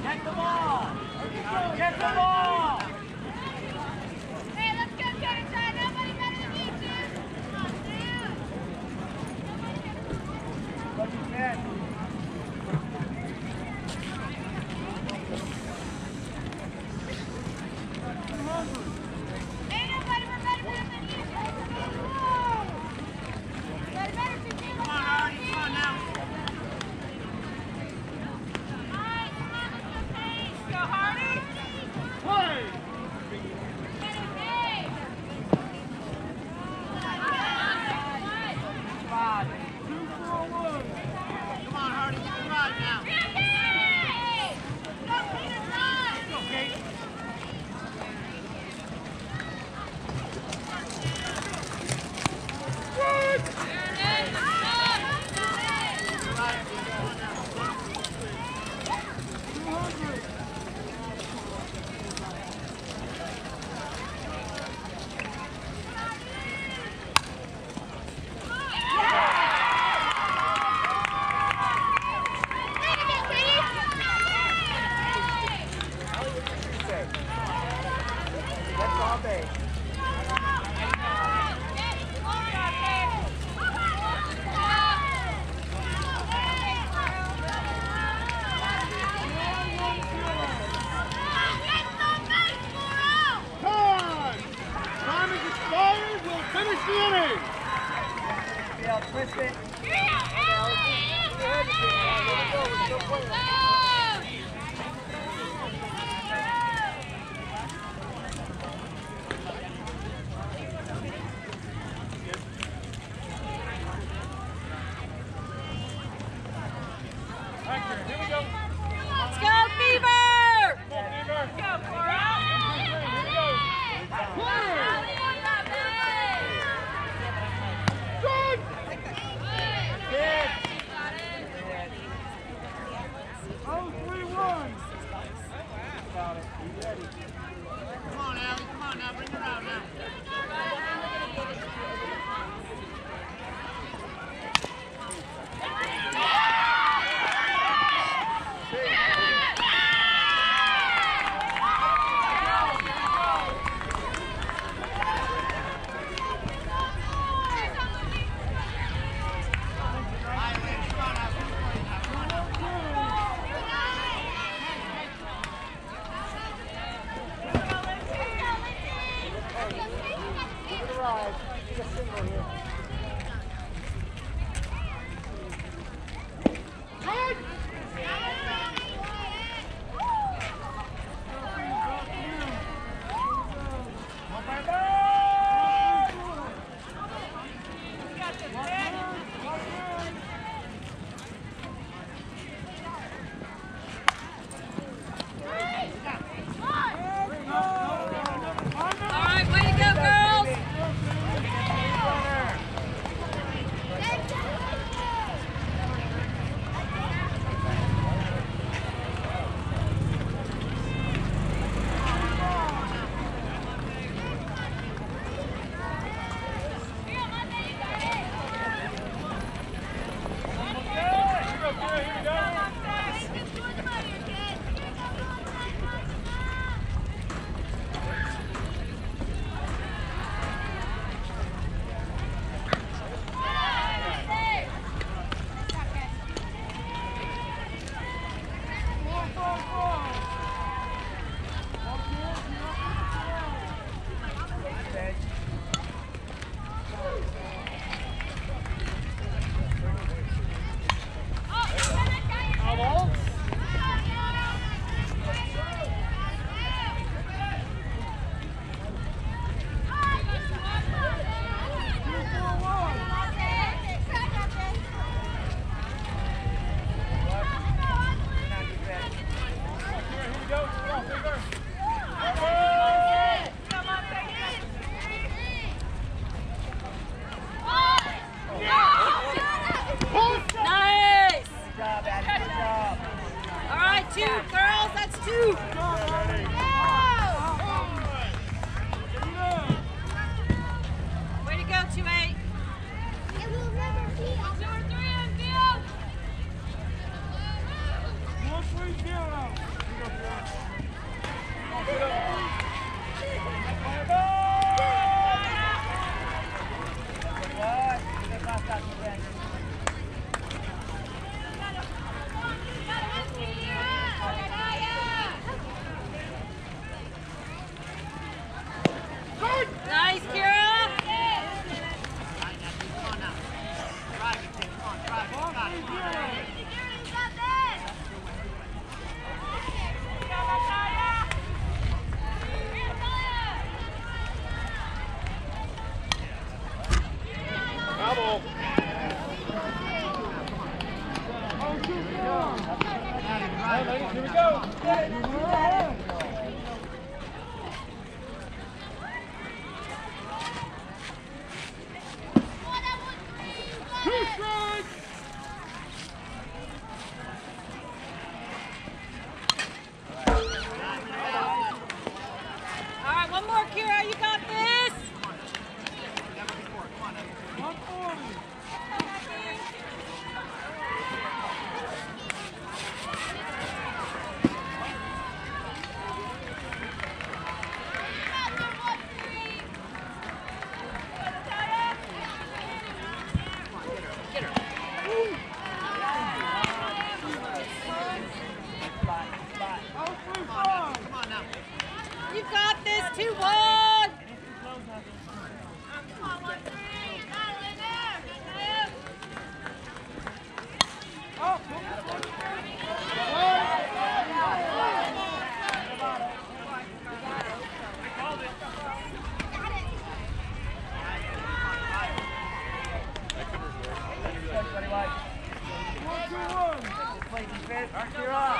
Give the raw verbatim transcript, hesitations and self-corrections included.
Get the ball! Get the ball! Hey, let's go get it, John. Nobody better than me, dude. Come on, down. What you said? Ain't nobody better than you. Better, better, two, two. Come on, Hardy, come on now. All right, come on, let's go, Paige. Go, Hardy. Play! Get it, Paige. Five. Two for one. Come on, Hardy, get the ride now. Go, Peter, run. Go, Kate. That's all day. Time! Time is expired. We'll finish the inning. Yeah, twist it. Hector, here we go. Let's go, Fever! Come on, Beaver. Go, Cora! Here we go. Play! Good! Good. Oh, three, one. Got it. You ready? Come on, Allie. Come on now. Bring her out now. Two strikes! All right, one more, Kira. You got this. one forty. Oh, three, five. Come on now. You got this. Two one. Come on, one, three. Battle in there. Good Oh, one, two, one. Play defense. You're up.